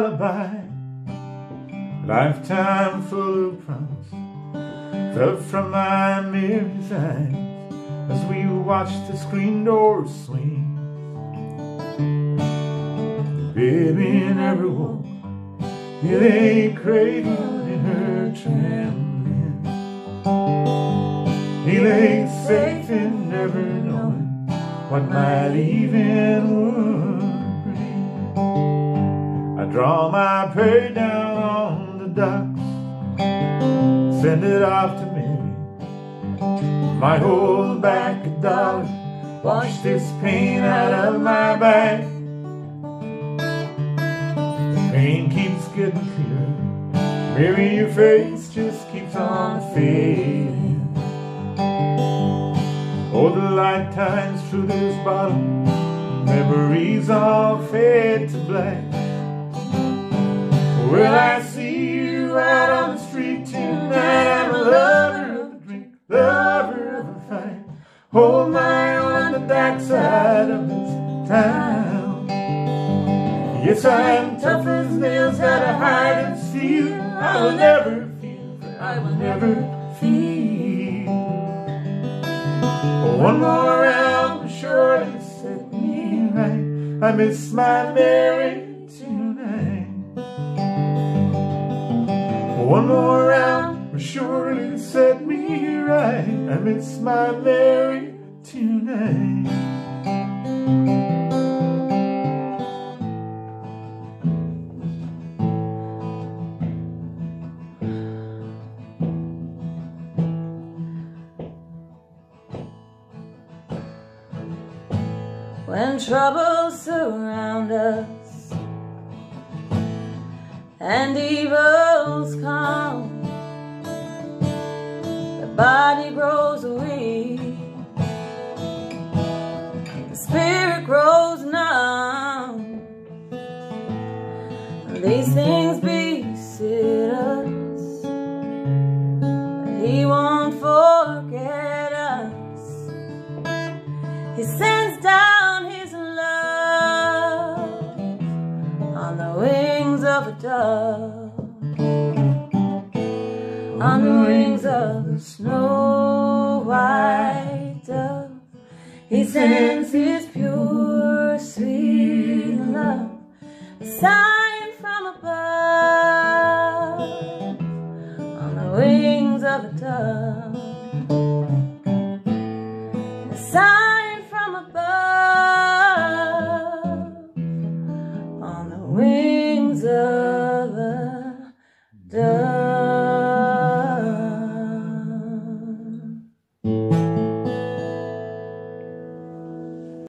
lullaby, lifetime full of promise, fell from my Mary's eyes as we watched the screen doors swing. The baby never woke, he lay cradled in her trembling. He lay safe in never knowing what my leaving would bring. I draw my pay down on the docks, send it off to Mary. Might hold back $1, wash this pain out of my back. The pain keeps getting clearer, Mary, your face just keeps on fading. Oh, the light times through this bottle, memories all fade to black. Will I see you out on the street tonight? I'm a lover of a drink, lover of a fight. Hold my on the backside of this town. Yes, I'm tough as nails, got a hide and steel. I will never feel, I will never feel. One more round will surely set me right. I miss my Mary tonight. One more round will surely set me right. I miss my Mary tonight. When troubles surround us and evils come, the body grows weak, the spirit grows numb. These things beset us, but He won't forget us. He sends down His love on the wings of a dove, on the wings of the snow white dove. He sends His pure, sweet love, a sign from above, on the wings of a dove, a sign